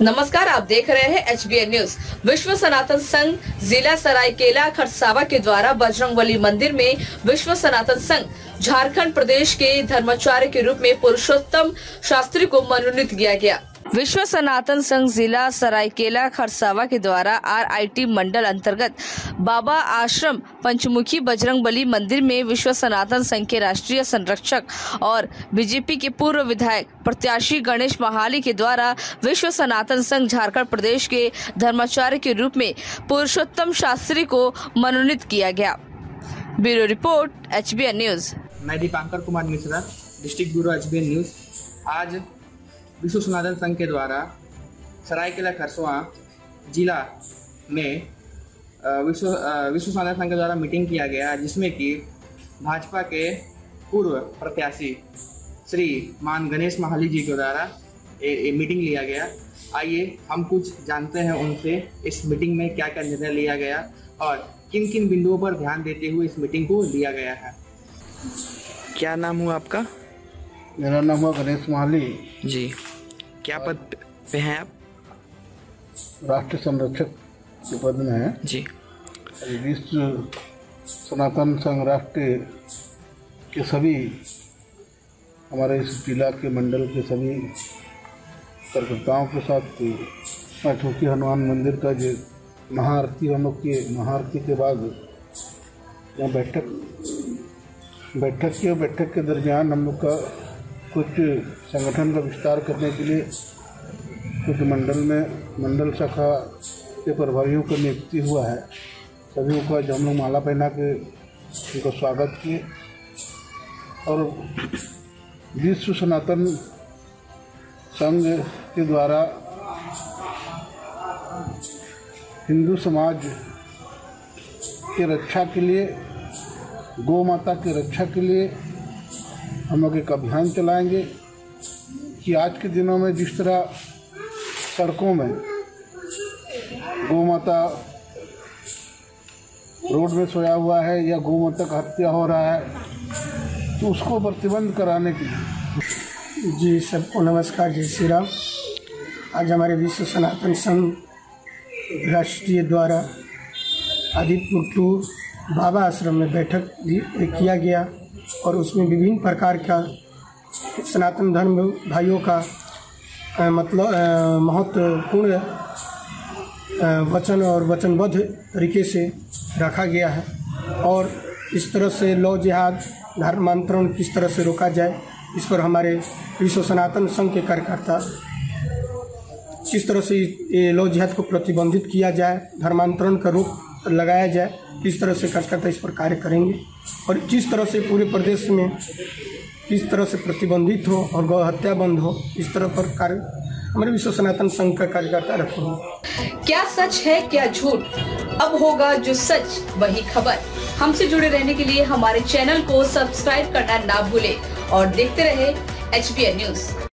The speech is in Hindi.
नमस्कार, आप देख रहे हैं HBN न्यूज। विश्व सनातन संघ जिला सरायकेला खरसावा के द्वारा बजरंगबली मंदिर में विश्व सनातन संघ झारखंड प्रदेश के धर्माचार्य के रूप में पुरुषोत्तम शास्त्री को मनोनीत किया गया। विश्व सनातन संघ जिला सरायकेला खरसावा के द्वारा RIT मंडल अंतर्गत बाबा आश्रम पंचमुखी बजरंगबली मंदिर में विश्व सनातन संघ के राष्ट्रीय संरक्षक और बीजेपी के पूर्व विधायक प्रत्याशी गणेश महाली के द्वारा विश्व सनातन संघ झारखंड प्रदेश के धर्माचार्य के रूप में पुरुषोत्तम शास्त्री को मनोनीत किया गया। Bureau report HBN news. मैं Deepankar Kumar Mishra, district bureau HBN news. आज विश्व सनातन संघ के द्वारा सरायकेला खरसावा जिला में विश्व सनातन संघ के द्वारा मीटिंग किया गया, जिसमें कि भाजपा के पूर्व प्रत्याशी श्री मान गणेश महाली जी के द्वारा मीटिंग लिया गया। आइए हम कुछ जानते हैं उनसे इस मीटिंग में क्या क्या निर्णय लिया गया और किन किन बिंदुओं पर ध्यान देते हुए इस मीटिंग को लिया गया है। क्या नाम हुआ आपका? मेरा नाम हुआ गणेश महाली जी। क्या पद पे हैं आप? राष्ट्रीय संरक्षक के पद में है जी। विश्व सनातन संघ राष्ट्र के सभी हमारे इस जिला के मंडल के सभी कार्यकर्ताओं के साथ पंचमुखी हनुमान मंदिर का जो महाआरती हम लोग की महाआरती के बाद यहाँ बैठक के दरमियान हम लोग का कुछ संगठन का विस्तार करने के लिए कुछ मंडल शाखा के प्रभारियों को नियुक्ति हुआ है। सभी को आज हम लोग माला पहना के उनका स्वागत किए और विश्व सनातन संघ के द्वारा हिंदू समाज की रक्षा के लिए, गौ माता की रक्षा के लिए हम लोग एक अभियान चलाएंगे कि आज के दिनों में जिस तरह सड़कों में गौ माता रोड में सोया हुआ है या गौ माता का हत्या हो रहा है, तो उसको प्रतिबंध कराने के लिए। जी, सबको नमस्कार, जय श्री राम। आज हमारे विश्व सनातन संघ राष्ट्रीय द्वारा आदिपुर टू बाबा आश्रम में बैठक किया गया और उसमें विभिन्न प्रकार का सनातन धर्म भाइयों का महत्वपूर्ण वचन और वचनबद्ध तरीके से रखा गया है और इस तरह से लौ जिहाद धर्मांतरण किस तरह से रोका जाए, इस पर हमारे विश्व सनातन संघ के कार्यकर्ता किस तरह से ये लौ जिहाद को प्रतिबंधित किया जाए, धर्मांतरण का रोक लगाया जाए, किस तरह से कार्यकर्ता इस पर कार्य करेंगे और किस तरह से पूरे प्रदेश में किस तरह से प्रतिबंधित हो और गौ हत्या बंद हो, इस तरह पर कार्य हमारे विश्व सनातन संघ का कार्यकर्ता रखेंगे। क्या सच है क्या झूठ, अब होगा जो सच वही खबर। हमसे जुड़े रहने के लिए हमारे चैनल को सब्सक्राइब करना ना भूले और देखते रहे HBN न्यूज।